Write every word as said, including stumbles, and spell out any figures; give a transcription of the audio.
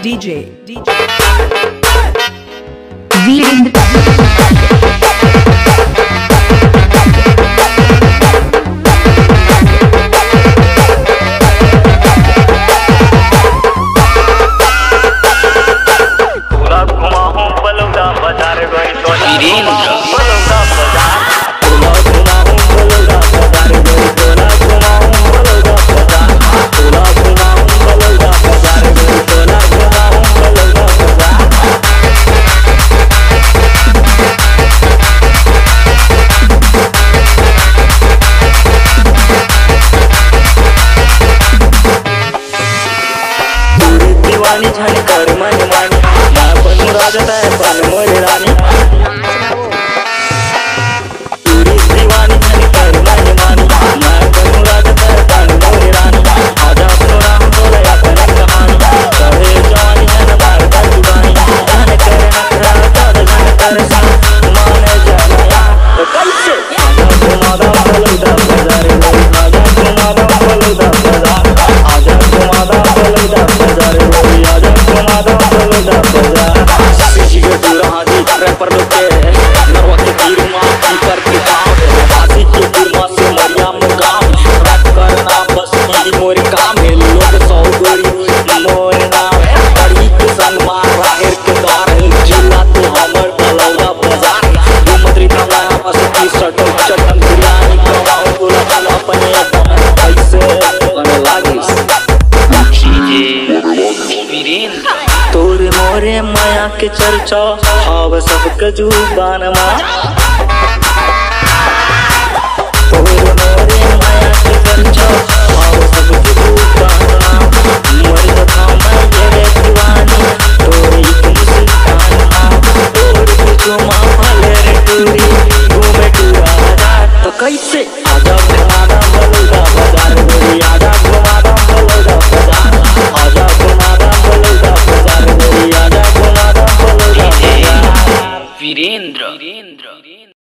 DJ DJ Virendra दीवानी झाली कर मन मानी मैं बनू राजा है बन मोरे रानी पूरी दीवानी झाली कर मन मानी मैं बनू राजा है बन मोरे रानी आजा अपनो नाम बोले अपन कहानी कहे जवानी है न मार का जुबानी जाने करे नखरा ज्यादा जाने करे सा माने जाना तो कैसे आजा घुमादा बलुदा बाजार आजा घुमादा बलुदा बाजार आजा घुमादा बलुदा बाजार रैपर लोग नरवा के तीर मां ऊपर के काम आशी के तीर मां से मरिया मुकाम रैप करना बस की मोर काम है लोग सौ गोरी मोर नाम बड़ी के संग मार राहर के द्वार जिला तो हमर बलौदा बाजार वो मंत्री कमला बस की सटो चटन बिरयानी कमाओ बोला चला अपने कैसे बन लागी तोरे मोरे माया के चर्चा आव सबके जुबान मा